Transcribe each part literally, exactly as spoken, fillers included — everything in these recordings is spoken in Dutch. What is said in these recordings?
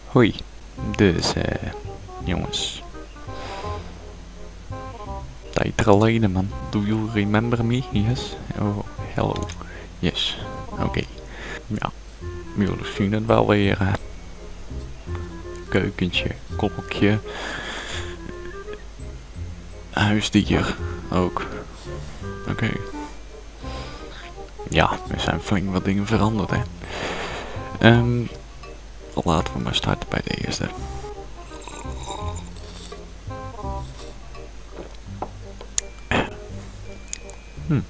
Hoi, dus eh, jongens. Tijd geleden man. Do you remember me? Yes? Oh, hello. Yes. Oké. Okay. Ja, jullie zien het wel weer. Uh, keukentje, klokje. Huisdier ook. Oké. Okay. Ja, er zijn flink wat dingen veranderd hè. Um, laten we maar starten bij de eerste. Hm.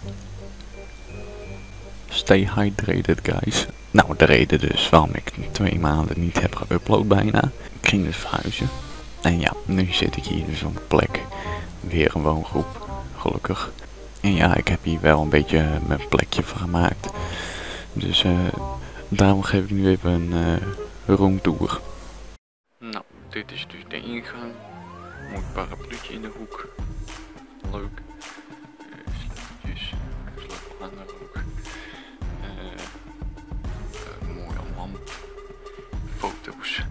Stay hydrated guys. Nou, de reden dus waarom ik twee maanden niet heb geüpload bijna. Ik ging dus verhuizen. En ja, nu zit ik hier dus op een plek. Weer een woongroep, gelukkig. En ja, ik heb hier wel een beetje mijn plekje van gemaakt. Dus uh, daarom geef ik nu even een uh, roomtour. Nou, dit is dus de ingang. Mooi parapluutje in de hoek. Leuk. Uh, sleuteltjes. Sleutelhanger ook. Uh, uh, mooie lamp. Foto's.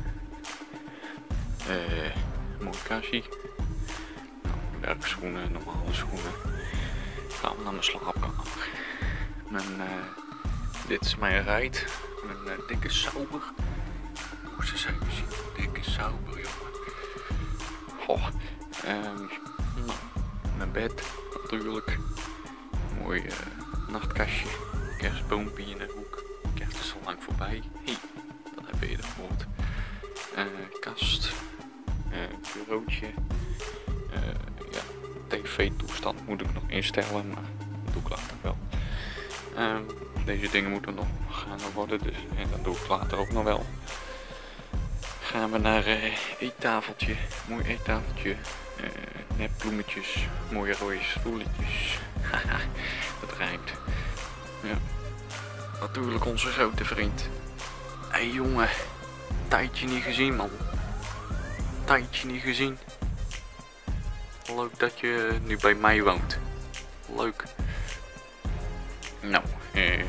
Uh, mooi kassie. Nou, werkschoenen, normale schoenen. Gaan we naar mijn slaapkamer. Mijn, uh, dit is mijn rijd. Mijn uh, dikke Sauber. Hoe ze zijn zien. Dikke Sauber, jongen. Goh. Um, nou, mijn bed natuurlijk. Mooi uh, nachtkastje. Kerstboompje in de hoek. Kerst is al lang voorbij. Hey, dat heb je eerder gehoord. Uh, kast. Uh, bureautje. Uh, ja, tv-toestand moet ik nog instellen, maar dat doe ik later wel. Uh, deze dingen moeten nog gaan worden, dus en dat doe ik later ook nog wel. Gaan we naar uh, eettafeltje, mooi eettafeltje, uh, nepbloemetjes, mooie rode stoeltjes. Haha, dat rijmt. Ja, natuurlijk onze grote vriend. Hé hey, jongen, tijdje niet gezien man. Tijdje niet gezien. Leuk dat je nu bij mij woont. Leuk. Nou, eh,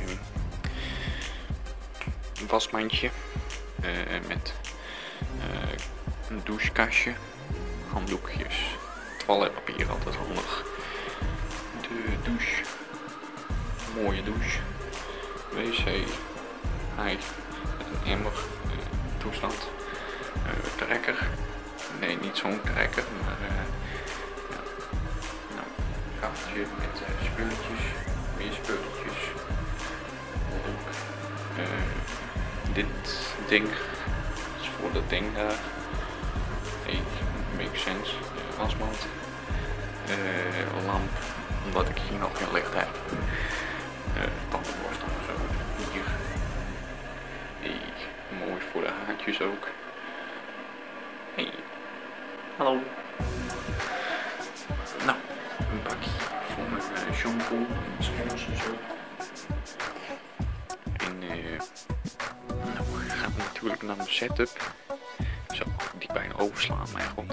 een wasmandje uh, met uh, een douchekastje, handdoekjes, toiletpapier altijd handig. De douche, mooie douche, wc, hij met een emmer, uh, toestand, uh, trekker, nee niet zo'n trekker, maar uh, ja. Nou, gaatje met uh, spulletjes, meer spulletjes. Leuk. Uh, dit ding is voor dat ding daar. Hey, makes sense. Uh, wasmand. Uh, lamp, omdat ik hier nog geen licht heb. Uh, tandenborstel en zo. Hier. Hey, mooi voor de haartjes ook. Hey. Hallo. Nou, een bakje voor mijn uh, shampoo en spons en zo. En uh, nou gaan we natuurlijk naar mijn setup. Zo, die bijna overslaan, maar goed.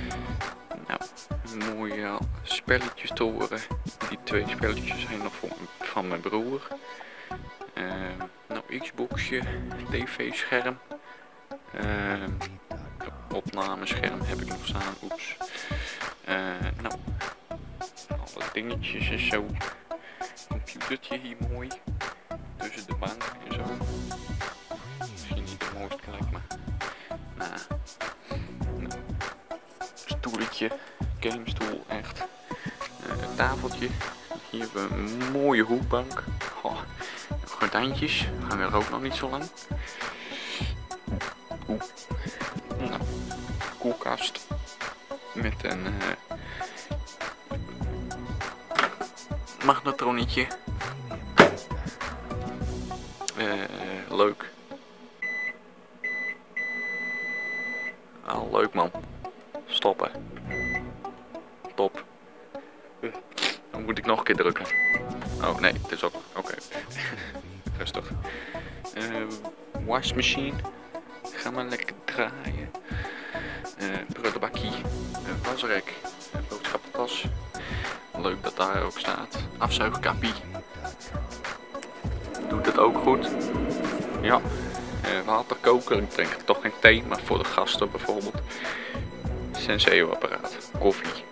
Nou, mooie spelletjes te horen. Die twee spelletjes zijn nog voor, van mijn broer. Uh, nou, Xboxje, tv-scherm. Uh, opnamescherm heb ik nog staan, oeps. Uh, nou, alle dingetjes en zo. Computertje hier mooi. Tussen de bank en zo. Misschien niet het mooiste gelijk, maar. Nou, nou. Stoeltje. Gamestoel, echt. Uh, een tafeltje. Hier hebben we een mooie hoekbank. Oh, gordijntjes. Hangen er ook nog niet zo lang. Oeh. Nou, koelkast. Met een uh, magnetronietje. Uh, leuk. Ah, leuk man. Stoppen. Top. Uh, dan moet ik nog een keer drukken. Oh nee, het is ook. Oké. Okay. Rustig. Uh, washmachine. Ga maar lekker draaien. Uh, prullenbakkie. Uh, wasrek. Uh, boodschappentas. Leuk dat daar ook staat. Afzuigkappie. Doet het ook goed. Ja. uh, waterkoker. Ik drink toch geen thee, maar voor de gasten bijvoorbeeld. Senseo apparaat. Koffie.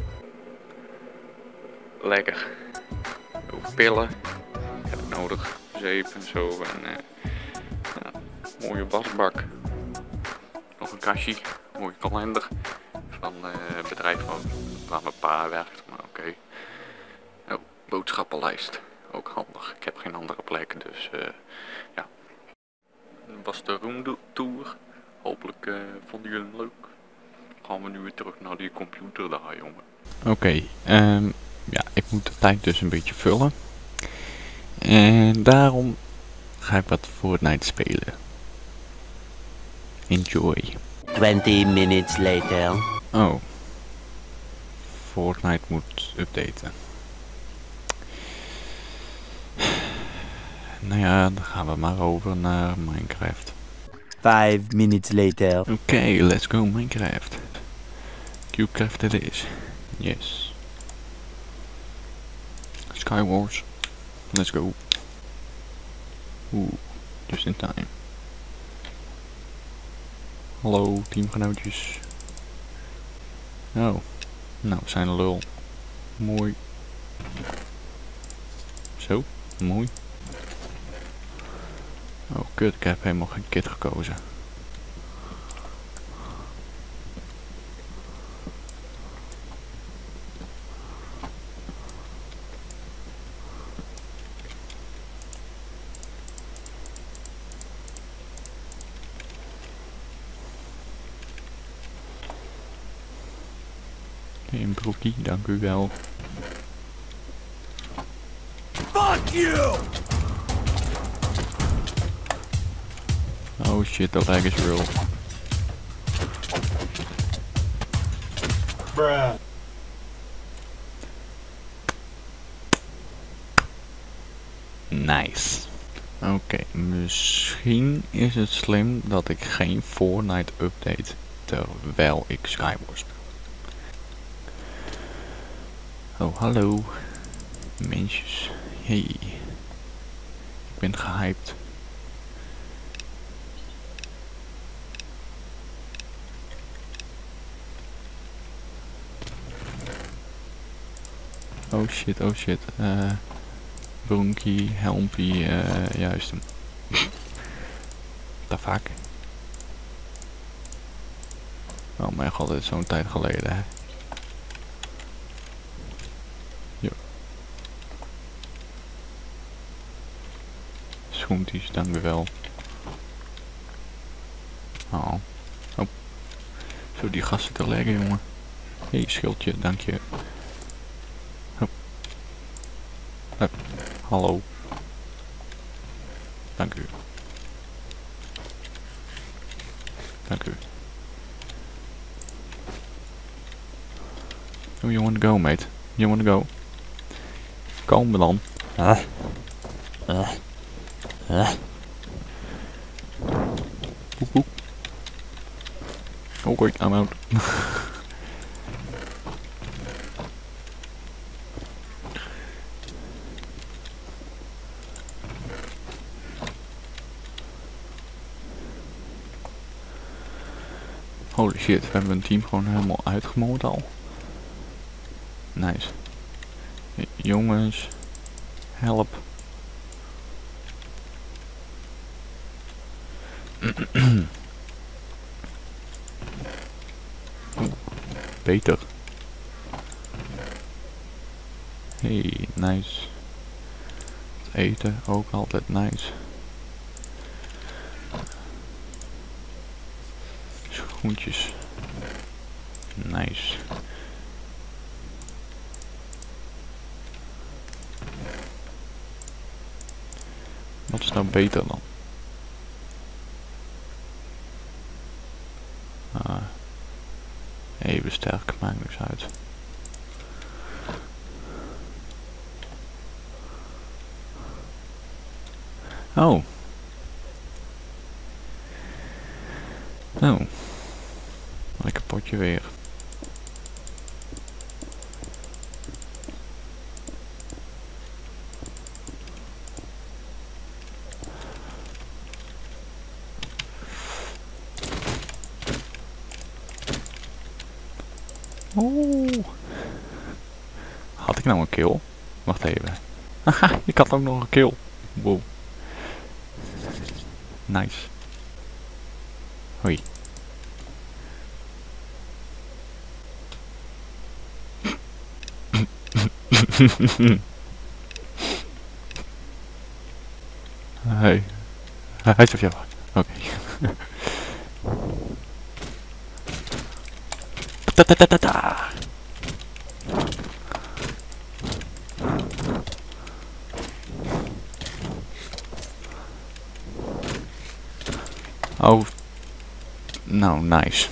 Lekker. Ook pillen. Heb ik nodig. Zeep en zo. En uh, ja, mooie wasbak. Nog een kastje. Mooie kalender. Van uh, het bedrijf waar mijn pa werkt. Maar oké. Okay. Oh, boodschappenlijst. Ook handig. Ik heb geen andere plekken, dus uh, ja. Dat was de roomtour. Hopelijk uh, vonden jullie hem leuk. Gaan we nu weer terug naar die computer daar, jongen. Oké, okay, um, ja, ik moet de tijd dus een beetje vullen. En daarom ga ik wat Fortnite spelen. Enjoy. twenty minutes later. Oh. Fortnite moet updaten. Nou ja, dan gaan we maar over naar Minecraft. Five minutes later. Oké, okay, let's go Minecraft. Cubecraft it is. Yes. Skywars. Let's go. Oeh, just in time. Hallo teamgenootjes. Oh, nou we zijn een lul. Mooi. Zo, mooi. Oh kut, ik heb helemaal geen kit gekozen. Een broekie, dank u wel. Fuck you! Oh shit, the lag is real. Bruh. Nice. Oké, okay, misschien is het slim dat ik geen Fortnite update terwijl ik Skywars speel. Oh, hallo. Mensjes. Hey. Ik ben gehyped. Oh shit, oh shit. Uh, Bronkie, Helmpie, uh, juist hem. The fuck? Oh mijn god, dit is zo'n tijd geleden, hè. Jo. Schoentjes, dank u wel. Oh. Oh. Zo, die gasten te leggen, jongen. Hé, hey, schildje, dank je. Uh, hallo. Dank u. Dank u. Oh, you want to go, mate? You want to go? Kom dan. Uh. Uh. Uh. Poep, poep. Oké, I'm out. Holy shit, we hebben een team gewoon helemaal uitgemoord al. Nice. Hey, jongens, help. Beter. Hey, nice. Het eten ook altijd nice. Schoentjes. Nice. Wat is nou beter dan? Ah. Even sterk, maakt niks uit. Oh. Oh. Lekker potje weer. Oeh. Had ik nou een kill? Wacht even. Haha, ik had ook nog een kill. Wow. Nice. Hoi. Hey. Hij is op jou. Oké. Ta ta ta ta ta. Oh. Nou, nice.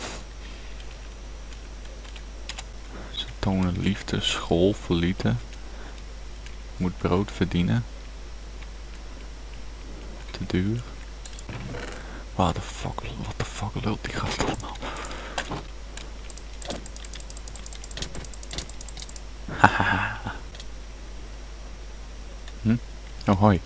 Ze tonen liefde, school verlieten. Moet brood verdienen. Te duur. What the fuck, what the fuck lult die gast allemaal. Hahaha. Hm? Oh hoi.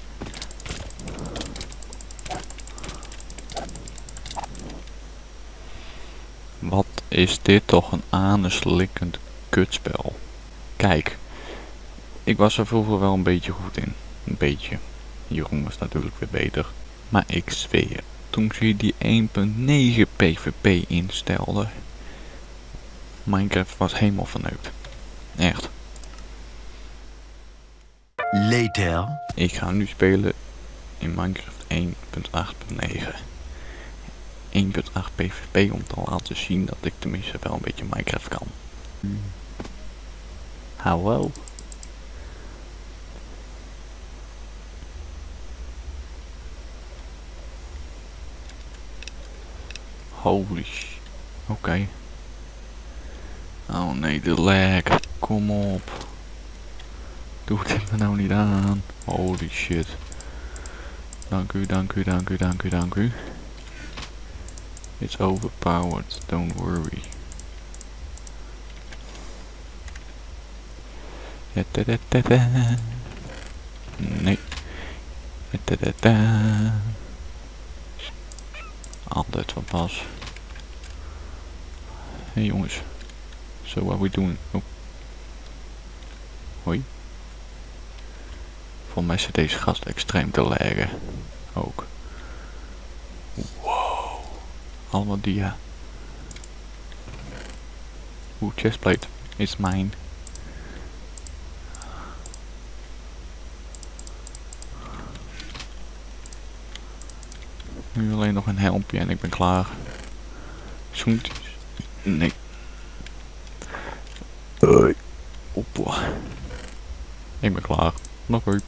Wat is dit toch een anuslikkend kutspel. Kijk. Ik was er vroeger wel een beetje goed in. Een beetje. Jeroen was natuurlijk weer beter. Maar ik zweer. Toen ze die één punt negen PvP instelde. Minecraft was helemaal verneukt. Echt. Later. Ik ga nu spelen in Minecraft één punt acht punt negen. één punt acht PvP om te laten zien dat ik tenminste wel een beetje Minecraft kan. Hmm. Hallo. Holy sh... Oké. Okay. Oh nee, de lag. Kom op. Doe het me nou niet aan. Holy shit. Dank u, dank u, dank u, dank u, dank u. It's overpowered, don't worry. Nee. Altijd van pas. Hey jongens. So what we doing? Oh. Hoi. Volgens mij zit deze gast extreem te laggen. Ook. Wow. Allemaal dia. Oeh, chestplate is mine. Nu alleen nog een helmpje en ik ben klaar. Zoentjes. Nee. Hoi. Oppa. Ik ben klaar. Nog goed.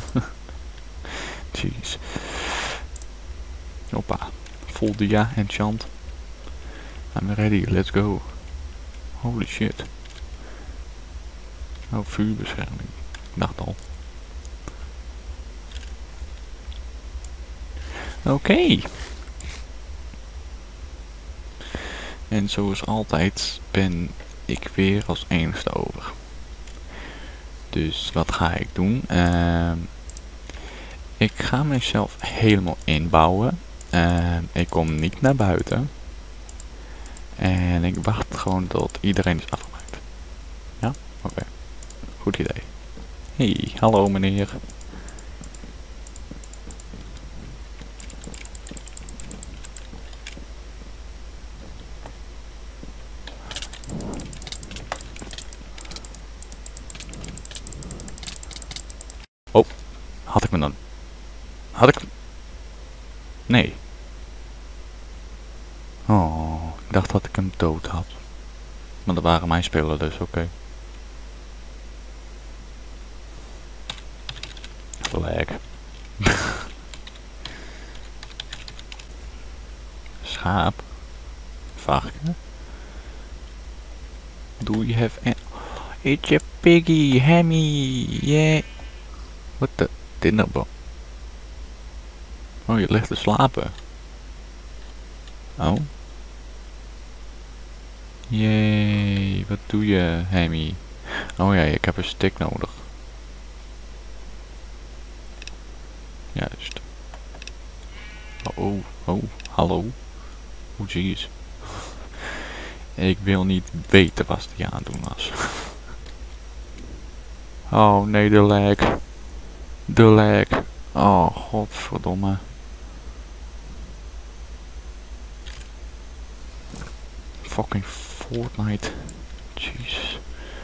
Jeez. Hoppa. Full dia, enchant. I'm ready, let's go. Holy shit. Oh, vuurbescherming. Ik dacht al. Oké. Okay. En zoals altijd ben ik weer als enigste over. Dus wat ga ik doen? Uh, ik ga mezelf helemaal inbouwen. Uh, ik kom niet naar buiten. En ik wacht gewoon tot iedereen is afgemaakt. Ja? Oké. Okay. Goed idee. Hey, hallo meneer. Oh, had ik me dan... Had ik... Nee. Oh, ik dacht dat ik hem dood had. Maar dat waren mijn spelen dus, oké. Okay. Lag. Schaap. Varken. Do you have an... It's a piggy, Hammy, yeah. What the... Dinnerbal. Oh, je ligt te slapen. Oh. Jee, wat doe je, Hammy? Oh ja, ik heb een stick nodig. Juist. Oh, oh, oh, hallo. Oh, jeez. Ik wil niet weten wat hij aan het doen was. Oh nee, de lag. De lag. Oh, godverdomme. Fucking Fortnite. Jeez.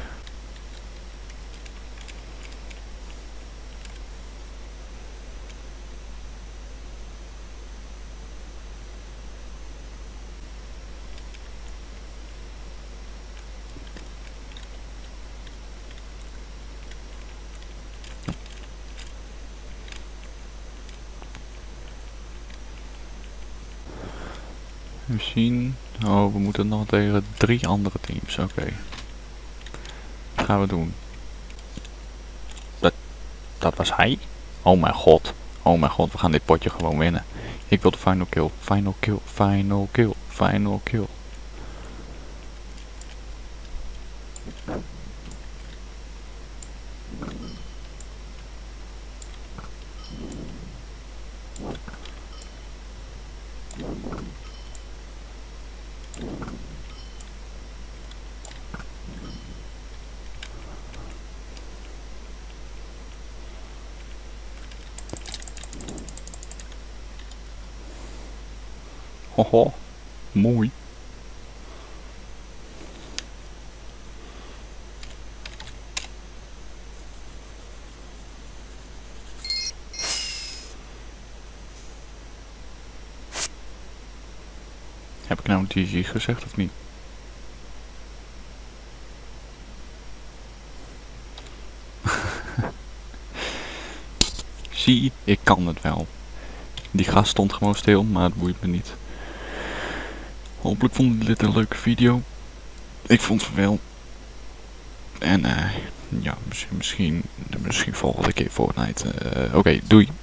We zien. Oh, we moeten nog tegen drie andere teams. Oké. Okay. Wat gaan we doen? Dat, dat was hij? Oh mijn god. Oh mijn god, we gaan dit potje gewoon winnen. Ik wil de final kill. Final kill. Final kill. Final kill. Hoho, mooi. Heb ik nou G G gezegd of niet? Zie, ik kan het wel. Die gast stond gewoon stil, maar het boeit me niet. Hopelijk vonden jullie dit een leuke video. Ik vond het wel. En uh, ja, misschien, misschien, misschien volgende keer Fortnite. Uh, Oké, okay, doei.